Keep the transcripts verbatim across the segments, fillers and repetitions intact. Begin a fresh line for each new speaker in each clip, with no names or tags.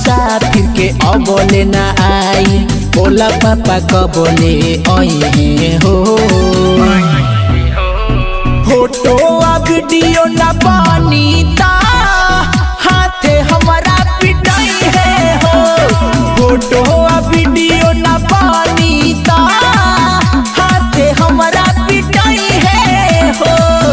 मुसाफिर के अबोले ना आई बोला पापा कबोले आई हो। फोटो आ वीडियो ना पानी ता हाथे हमारा पिटाई है हो। फोटो आ वीडियो ना पानी ता हाथे हमारा पिटाई है हो।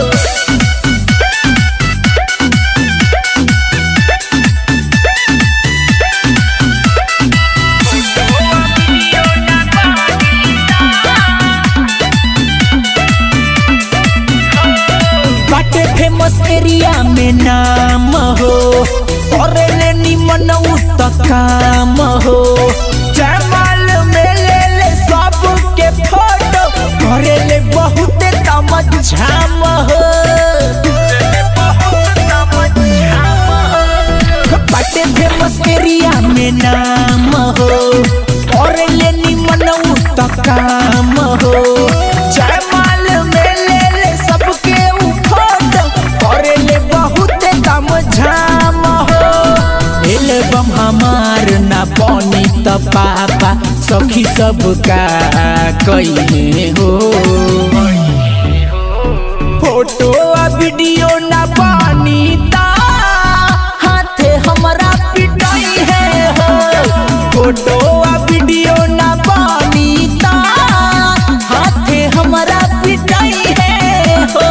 बाटे फेमस एरिया में नाम हो और ले निमन उत काम हो। जयमाल में ले ले सब के फोटो करे ले बहुत तमझाम हो। बाटे फेमस एरिया में नाम हो और ले निमन उत काम हो। जयमाल में ले ले सबके फोटो करे ले बहुत तमझाम हो। एल्बम हमार ना बनी त पापा सखी सबका कही हो। फोटो आ वीडियो ना बनी ता हाथे हमारा पिटाई है हो। फोटो आ वीडियो ना बनी ता हाथे हमारा पिटाई है हो।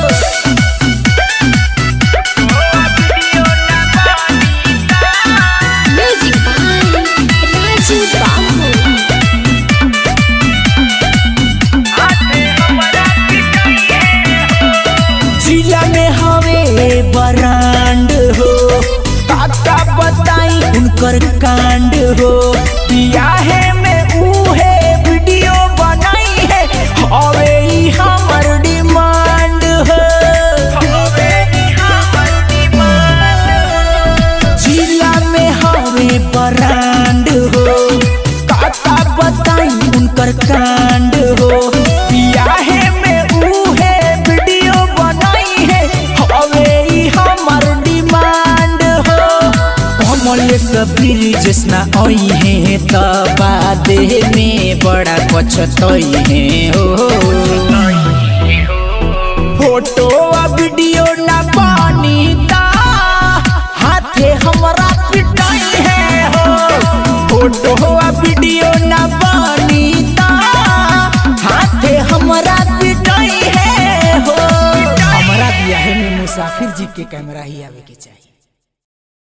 जिला में हवे बरांड हो काका बताई उनकर कांड हो। बियाहे में उहे वीडियो बनाई है हवे ई हमर डिमांड हो। जिला में हवे बरांड हो काका बताई उनकर कांड हो। बियाहे में उहे वीडियो बनाई है हवे ई हमर डिमांड हो। कमल सबीर जैसना आई है तबा देह में बड़ा पछतई है हो। फोटो आ वीडियो ना पानी ता हाथे हमारा पिटाई है हो। फोटो आ वीडियो ना पानी ता हाथे हमारा पिटाई है हो। हमारा बियाह में मुसाफिर जी के कैमरा ही आवे के चाहिए।